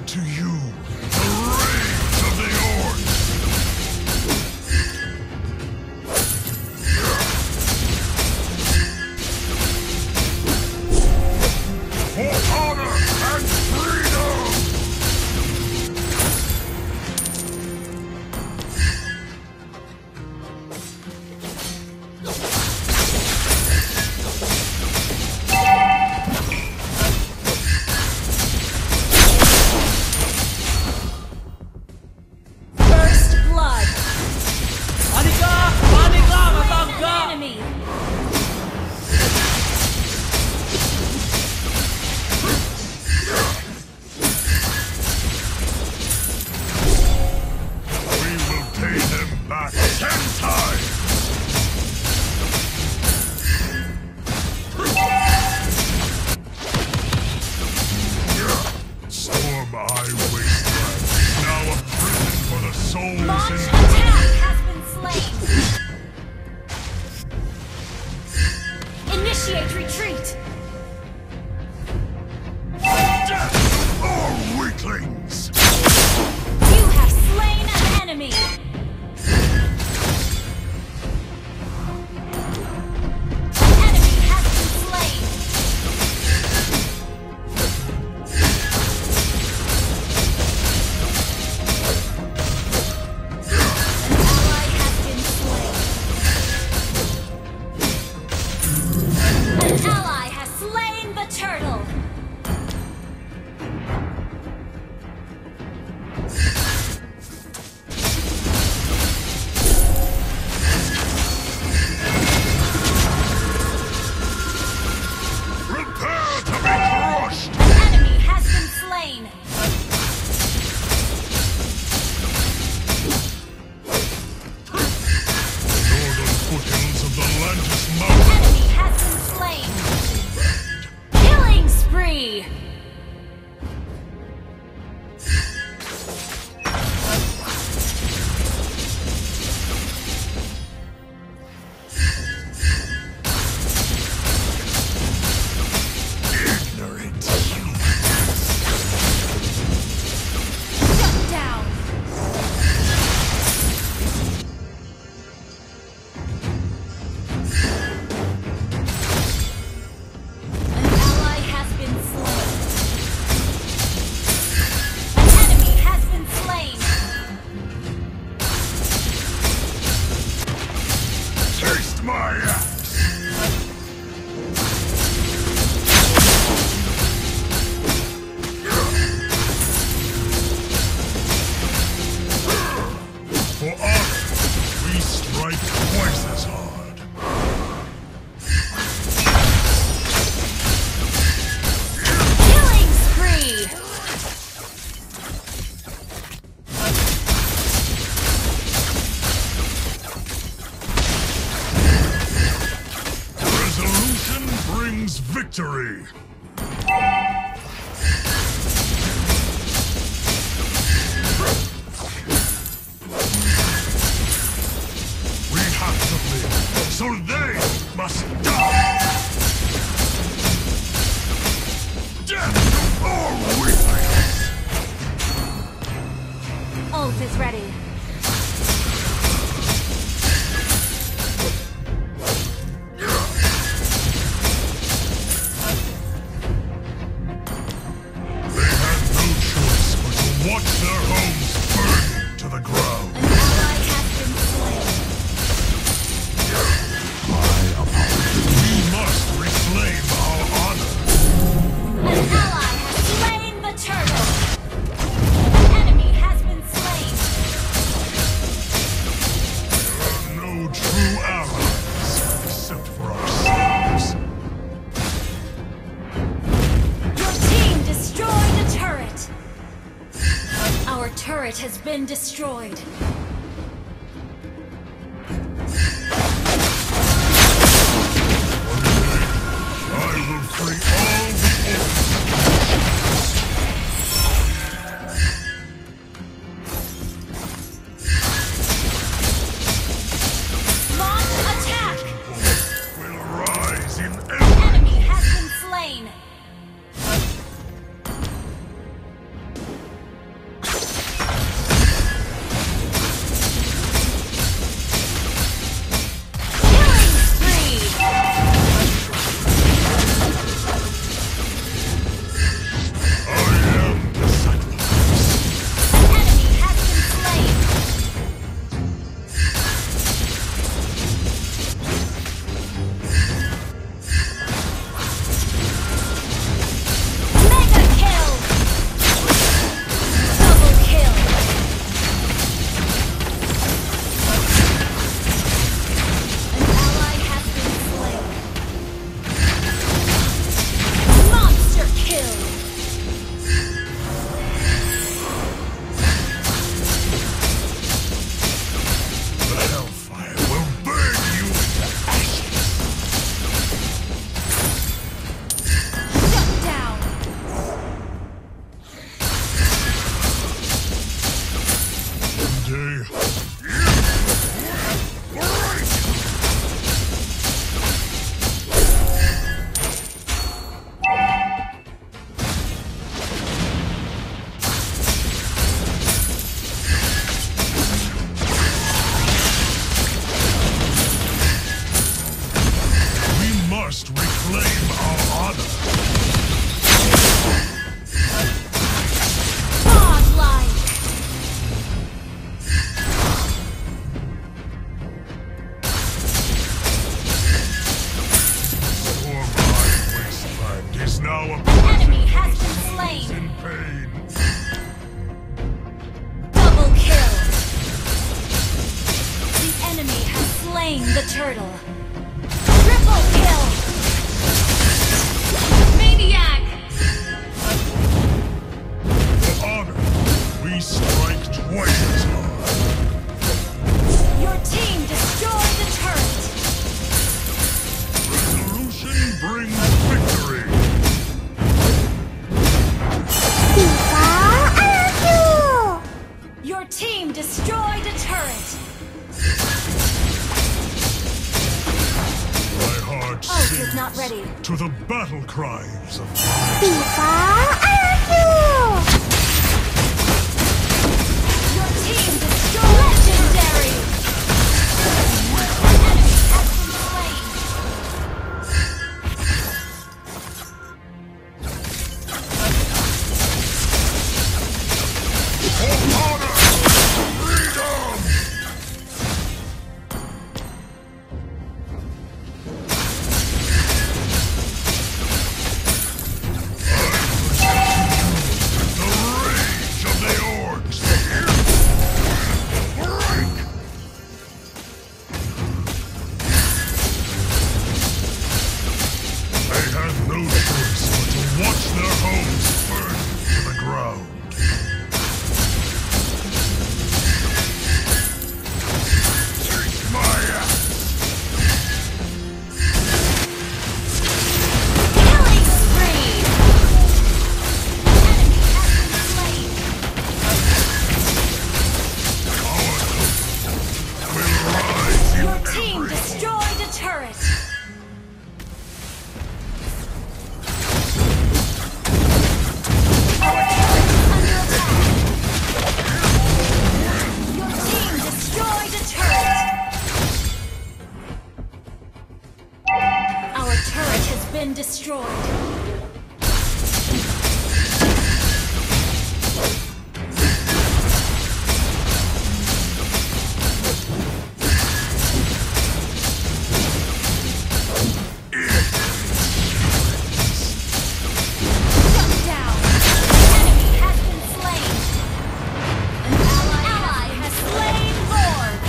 to you the rage of the Orcs! For honor and freedom! Initiate retreat! Death or weaklings! You have slain an enemy! An enemy has been slain! An ally has been slain! An ally has slain the turtle! Prepare to be crushed! An enemy has been slain! Northern foothills of the Lantis An Mountain! enemy has been slain! Killing spree! Ignorant humans! Shut down! An ally has been slain. An enemy has been slain. Taste my axe! For honor, we strike twice as hard. Killing spree! Resolution brings victory! We have to live, so they must die! Death or weaklings! Ult is ready. They had no choice but to watch their homes burn to the ground. An ally has been slain. We must reclaim our honor. An ally has slain the turtle. An enemy has been slain. There are no true allies except for ourselves. Your team destroyed a turret. Our turret has been destroyed. I will free all the orcs. Launch attack! Will rise in An every... enemy has been slain. is now a An enemy has present been slain. in pain. Double kill. The enemy has slain the turtle. Triple kill. Maniac. For honor, we strike twice as hard. Your team destroyed the turret. Resolution brings victory. Your team destroyed a turret. My heart Ult is sings not ready. to the battle cries of Your team destroyed legendary. An enemy has been slain. for honor, freedom. The rage of the orcs. Break. They had no choice but to watch their homes burn to the ground. Take my axe. Killing spree. An enemy has been slain. Our will rise in Your team every destroyed a turret. Our turret is under attack. Your team destroyed a turret. Our turret has been destroyed. Shut down. An enemy has been slain. An ally has slain Lord.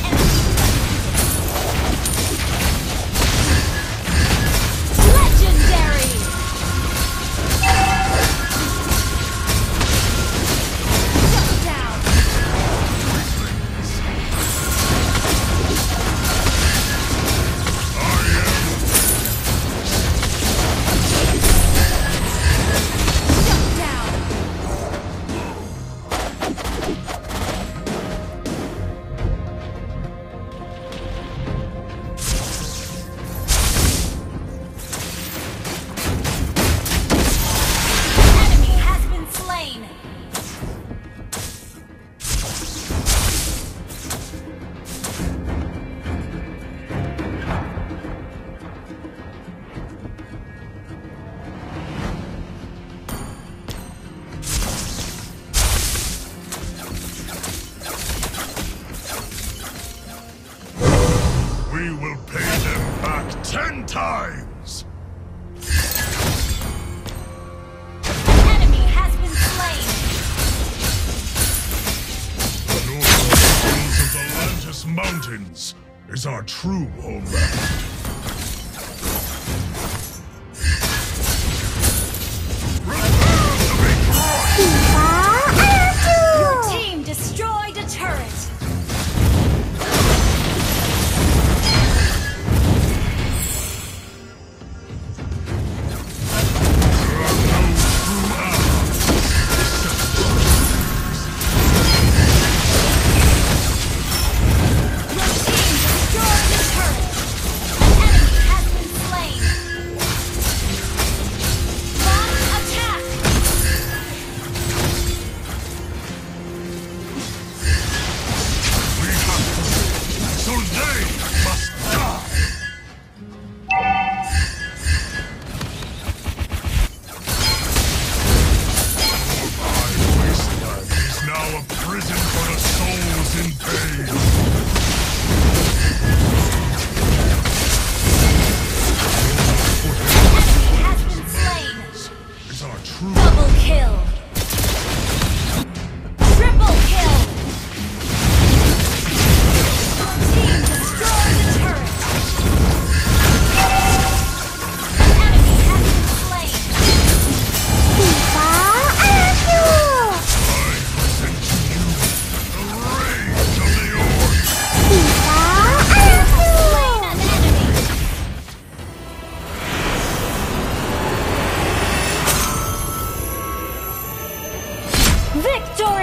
Legendary. Shut down. Shut down. Enemy has been slain. We will pay them back 10 times! An enemy has been slain. The northern hills of the Atlantis Mountains is our true homeland. Prepare to be crushed! Your team destroyed a turret. There are no true allies. Your team destroyed a turret.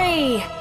Victory!